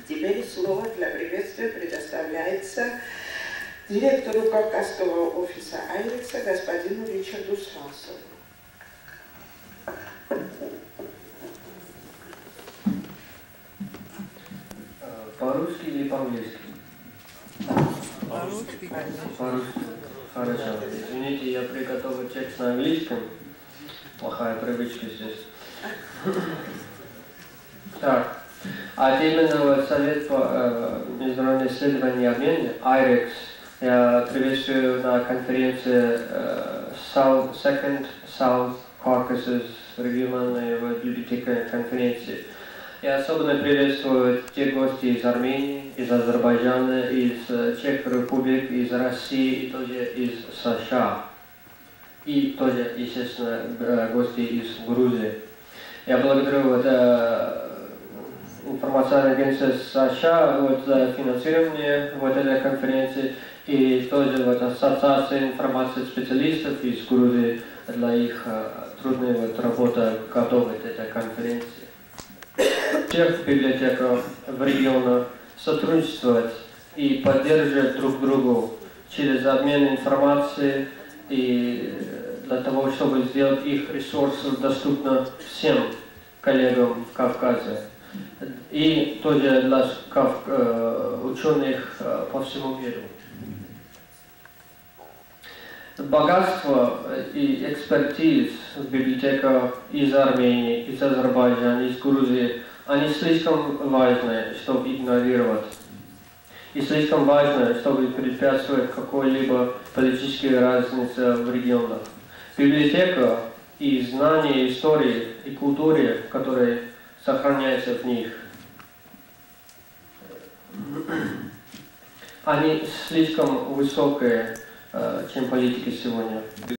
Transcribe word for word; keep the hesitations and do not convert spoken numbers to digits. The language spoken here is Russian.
Теперь слово для приветствия предоставляется директору Кавказского офиса Айрекса господину Ричарду Свансону. По-русски или по-английски? По-русски. По-русски. Хорошо. Извините, я приготовил текст на английском. Плохая привычка здесь. Так. А это именно вот Совет по э, международным исследованиям и обмену, Айрекс. Я приветствую на конференции э, South, Second South Caucasus, региональной вот, библиотекой конференции. Я особенно приветствую те гости из Армении, из Азербайджана, из Чех Республик, из России и тоже из США. И тоже, естественно, гости из Грузии. Я благодарю вот, э, информационное агентство США вот, за финансирование вот, этой конференции и тоже вот, ассоциация информации специалистов из Грузии для их э, трудной вот, работы готовить этой конференции. Всех библиотеков в регионах сотрудничать и поддерживать друг другу через обмен информацией и для того, чтобы сделать их ресурсы доступны всем коллегам в Кавказе и тоже для ученых по всему миру. Богатство и экспертиз в библиотеках из Армении, из Азербайджана, из Грузии, они слишком важны, чтобы игнорировать. И слишком важно, чтобы препятствовать какой-либо политической разнице в регионах. Библиотека и знания истории и культуры, которые сохраняются в них, они слишком высокие, чем политики сегодня.